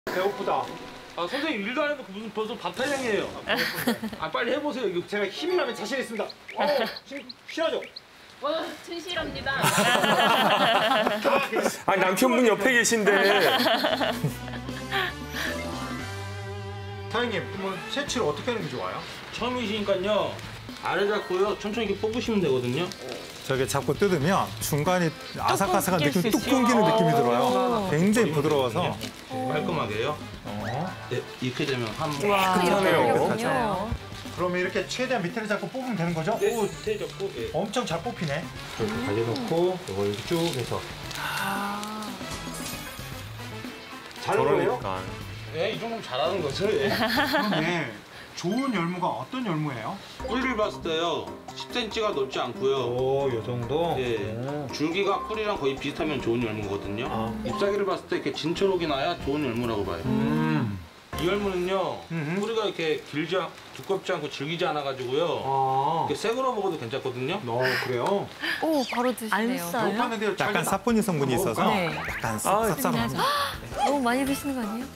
배고프다. 아 선생님 일도 안 해놓고 무슨 벌써 밥 타령이에요. 아 빨리 해보세요. 이거 제가 힘이 나면 자신 있습니다. 힘 실하죠? 와, 튼실합니다. 아 남편분 옆에 계신데. 사장님, 그러면 새치를 어떻게 하는 게 좋아요? 처음이시니까요. 아래 잡고요. 천천히 이렇게 뽑으시면 되거든요. 저게 잡고 뜯으면 중간에 아삭아삭한 끊길 느낌이 수 뚝 있어요. 끊기는 느낌이 들어요. 굉장히 부드러워서. 깔끔하게요. 네, 이렇게 되면 한 그러네요. 그러면 이렇게 최대한 밑에를 잡고 뽑으면 되는 거죠? 네, 밑에 잡고 예. 엄청 잘 뽑히네. 이렇게 가져놓고 이걸 이렇게 쭉 해서. 잘한 거예요? 그러니까. 네, 이 정도면 잘하는 거죠. 예. 그러네. 좋은 열무가 어떤 열무예요? 뿌리를 봤을 때요. 10cm가 넘지 않고요. 오, 요 정도? 예. 줄기가 뿌리랑 거의 비슷하면 좋은 열무거든요. 잎사귀를 봤을 때 이렇게 진초록이 나야 좋은 열무라고 봐요. 이 열무는요. 뿌리가 이렇게 두껍지 않고 질기지 않아가지고요. 이렇게 생으로 먹어도 괜찮거든요. 그래요? 오, 바로 드시네요. 배고팠는데요. 약간 사포닌 성분이 있어서 네. 약간 쌉쌉합니다. 너무 많이 드시는 거 아니에요?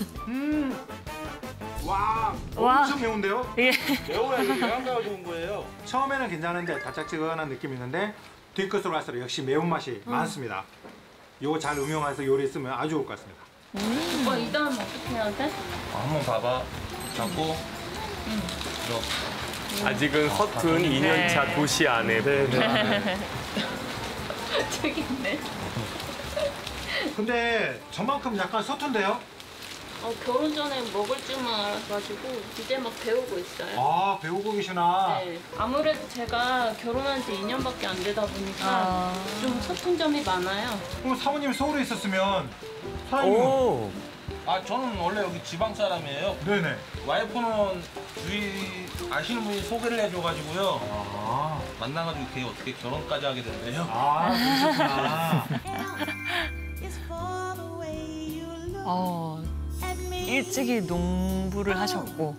와, 와. 엄청 매운데요? 매워야지 영양가가 좋은 거예요. 처음에는 괜찮은데 달짝지근한 느낌이 있는데 뒤끝으로 갈수록 역시 매운맛이 많습니다. 이거 잘 응용해서 요리했으면 아주 좋을 것 같습니다. 오빠 이 다음 어떻게 해야 돼? 한번 봐봐. 잡고. 아직은 서툰 2년차 도시 안에. 저기 있네. 근데 저만큼 약간 서툰데요? 결혼 전에 먹을 줄만 알아가지고 이제 막 배우고 있어요. 아, 배우고 계시나? 네. 아무래도 제가 결혼한 지 2년밖에 안 되다 보니까 좀 서툰 점이 많아요. 그럼 사모님이 서울에 있었으면 사장님은? 오. 아 저는 원래 여기 지방 사람이에요. 네네. 와이프는 주위 아시는 분이 소개를 해줘가지고요. 만나가지고 걔 어떻게 결혼까지 하게 됐네요. 그러셨구나. 일찍이 농부를 하셨고.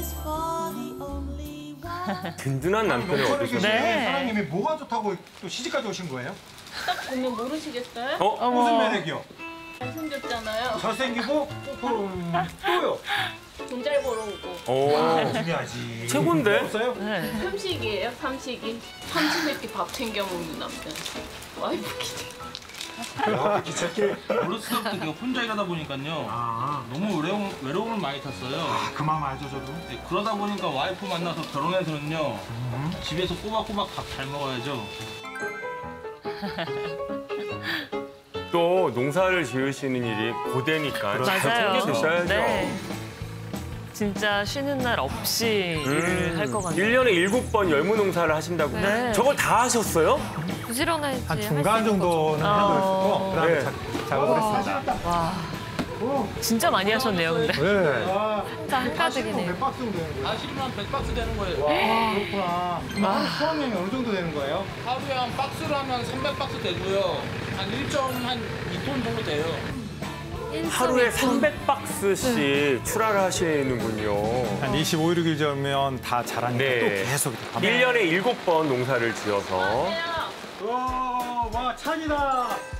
든든한 남편을 농촌에 얻으셨네요. 계신 네. 사장님이 뭐가 좋다고 또 시집까지 오신 거예요? 딱 보면 모르시겠어요? 무슨 매력이요? 잘생겼잖아요. 잘생기고 또요? 돈 잘 벌어오고. 오. 중요하지. 최고인데? 없어요? 네. 삼식이에요, 삼식이. 삼시세끼 밥 챙겨 먹는 남편. 와이프 기대. 야, 기찻길. 어렸을 때부터 내가 혼자 일하다 보니까요. 너무 외로움을 많이 탔어요. 그 마음 알죠, 저도. 네, 그러다 보니까 와이프 만나서 결혼해서는요. 집에서 꼬박꼬박 밥 잘 먹어야죠. 또 농사를 지으시는 일이 고되니까 잘 맞아요. 챙겨주셔야죠. 네. 진짜 쉬는 날 없이 일을 할 것 같아요. 1년에 7번 열무 농사를 하신다고. 네. 저걸 다 하셨어요? 부지런해야지. 한 중간 정도는 해보셨고 그다음에 네. 작업을 했습니다. 와, 진짜 많이 하셨네요, 근데. 네. 진짜 한가득이네요. 몇 박스 정도 되는 거예요? 다 실으면 100박스 되는 거예요. 와, 그렇구나. 하루 수확량이 어느 정도 되는 거예요? 하루에 한 박스로 하면 300박스 되고요. 한 1.2톤 정도 돼요. 하루에 300박스씩 출하를 하시는군요. 한 25일, 6일 전면 다 자라니까 네. 또 계속 1년에 7번 농사를 지어서. 와, 찬이다.